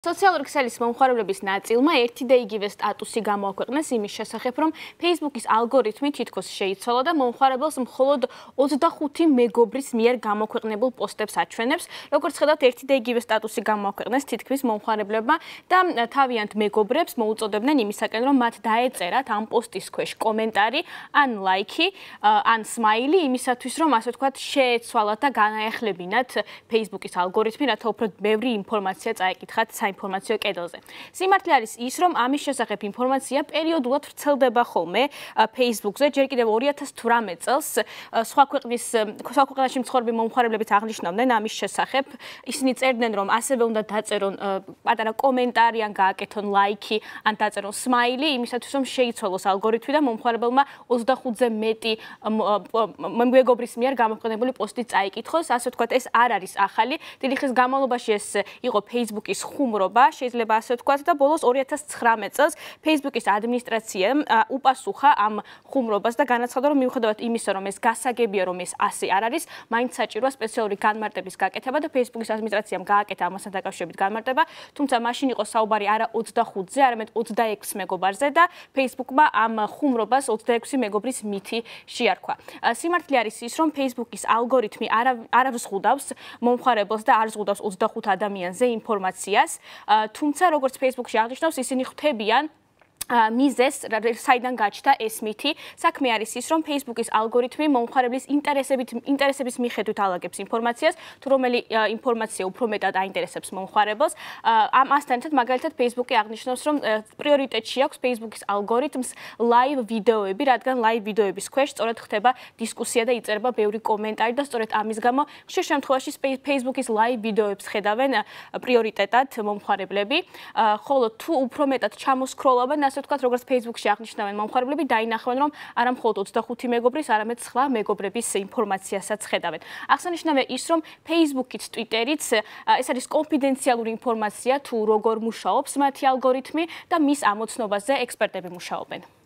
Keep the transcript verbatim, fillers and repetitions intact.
სოციალურ ქსელის მომხმარებლების ნაწილმა ერთი და იგივე სტატუსი გამოაქვეყნეს იმის შესახებ, რომ ფეისბუკის ალგორითმი თითქოს შეიცვალა და მომხმარებელს მხოლოდ ოცდახუთი მეგობრის მიერ გამოქვეყნებულ პოსტებს აჩვენებს. Როგორც ხედავთ, ერთი და იგივე სტატუსი გამოაქვეყნეს თითქმის მომხმარებლებმა და თავიანთ მეგობრებს მოუწოდებდნენ იმისაკენ, რომ მათ დაეწერათ ამ პოსტის ქვეშ კომენტარი, ან ლაიქი, ან სმაილი, იმისათვის, რომ ასე ვთქვათ, შეეცვალათ და განაეხლებინათ ფეისბუკის ალგორითმი, რათა უფრო ბევრი ინფორმაცია წაეკითხათ ინფორმაციო კედელზე. სიმართლე არის ის, რომ ამის შესახებ ინფორმაცია პერიოდულად ვრცელდება ხოლმე ფეისბუქზე, ჯერ კიდევ ორი ათას თვრამეტ წელს სხვა ქვეყნის სხვა ქვეყანაში მცხოვრები მომხმარებლებიც აღნიშნავდნენ ამის შესახებ. ისინი წერდნენ, რომ ასევე უნდა დაწერონ პატარა კომენტარი, ან გააკეთონ ლაიქი, ან დაწერონ სმაილი, იმისათვის, რომ შეიცვალოს ალგორითმი და მომხმარებელმა ოცდახუთზე მეტი მეგობრის მიერ გამოქვეყნებული პოსტი წაიკითხოს. ასე ვთქვათ, ეს არ არის ახალი. დიდი ხნის განმავლობაში ეს იყო ფეისბუკის ხუმრობა, შეიძლება ასე ვთქვათ და ბოლოს ორი ათას ცხრამეტ წელს ფეისბუკის ადმინისტრაციამ უპასუხა ამ ხუმრობას და განაცხადა, რომ მიუხედავად იმისა, რომ ეს გასაგებია, რომ ეს ასე არ არის, მაინც საჭიროა სპეციალური განმარტების გაკეთება და ფეისბუკის ადმინისტრაციამ გააკეთა ამასთან დაკავშირებით განმარტება, თუმცა მაშინ იყო საუბარი არა ოცდახუთზე, არამედ ოცდაექვსი მეგობარზე და ფეისბუკმა ამ ხუმრობას ოცდაექვსი მეგობრის მითი შეარქვა. სიმართლე არის ის, რომ ფეისბუკის ალგორითმი არ ზღუდავს მომხმარებელს და არ ზღუდავს ოცდახუთ ადამიანზე ინფორმაციას. თუმცა როგორც ფეისბუქში აღნიშნავს, ისინი ხვდებიან მიზეს, საიდან გაჩნდა ეს მითი. საქმე არის ის, რომ ფეისბუკის ალგორითმი მომხმარებლის ინტერესების მიხედვით ალაგებს ინფორმაციას, თუ რომელი ინფორმაცია უფრო მეტად აინტერესებს მომხმარებელს. ამასთან ერთად მაგალითად ფეისბუკი აღნიშნავს, რომ პრიორიტეტში აქვს ფეისბუკის ალგორითმს ლაივ ვიდეოები, რადგან ლაივ ვიდეოების ქვეშ სწორედ ხდება დისკუსია და იწერება ბევრი კომენტარი და სწორედ ამის გამო ხშირ შემთხვევაში ფეისბუკის ლაივ ვიდეოებს ხედავენ პრიორიტეტად მომხმარებლები, ხოლო თუ უფრო მეტად ჩამოსკროლობენ, ასე ვთქვათ, როგორც ფეისბუქში აღნიშნავენ მომხმარებლები, დაინახავენ, რომ არა მხოლოდ ოცდახუთი მეგობრის, არამედ სხვა მეგობრების ინფორმაციასაც ხედავენ. აღსანიშნავია ის, რომ ფეისბუკიც, ტვიტერიც, ეს არის კონფიდენციალური ინფორმაცია, თუ როგორ მუშაობს მათი ალგორითმი და მის ამოცნობაზე ექსპერტები მუშაობენ.